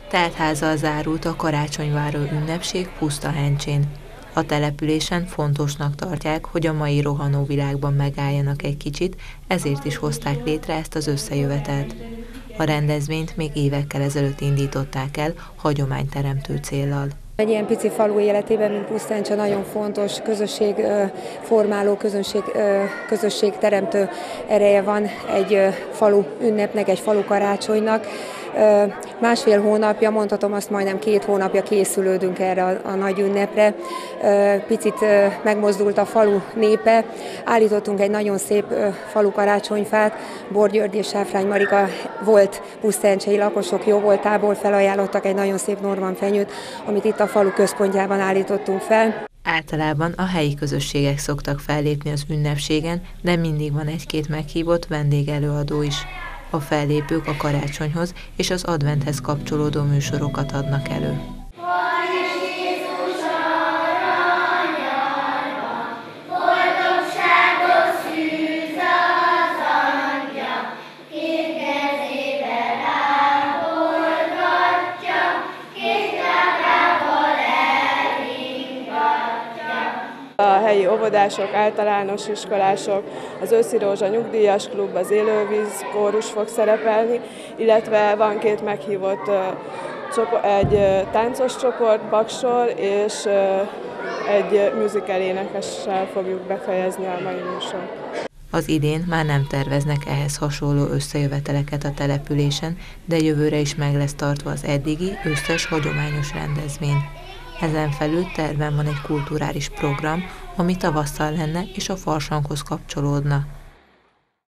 Teltházzal zárult a karácsonyváró ünnepség Pusztahencsén. A településen fontosnak tartják, hogy a mai rohanó világban megálljanak egy kicsit, ezért is hozták létre ezt az összejövetelt. A rendezvényt még évekkel ezelőtt indították el, hagyományteremtő céllal. Egy ilyen pici falu életében, mint Pusztahencse, nagyon fontos közösségformáló, közösségteremtő ereje van egy falu ünnepnek, egy falu karácsonynak. Másfél hónapja, mondhatom azt, majdnem 2 hónapja készülődünk erre a nagy ünnepre. Picit megmozdult a falu népe, állítottunk egy nagyon szép falu karácsonyfát, Bor György és Sáfrány Marika volt pusztahencsei lakosok jó voltából felajánlottak egy nagyon szép Norman fenyőt, amit itt a falu központjában állítottunk fel. Általában a helyi közösségek szoktak fellépni az ünnepségen, de mindig van egy-két meghívott vendégelőadó is. A fellépők a karácsonyhoz és az adventhez kapcsolódó műsorokat adnak elő. A helyi óvodások, általános iskolások, az Őszi Rózsa nyugdíjas klub, az Élővíz kórus fog szerepelni, illetve van 2 meghívott egy táncos csoport, Baksol, és egy musical énekessel fogjuk befejezni a mai műsort. Az idén már nem terveznek ehhez hasonló összejöveteleket a településen, de jövőre is meg lesz tartva az eddigi összes hagyományos rendezvény. Ezen felül terven van egy kulturális program, ami tavasszal lenne és a farsanghoz kapcsolódna.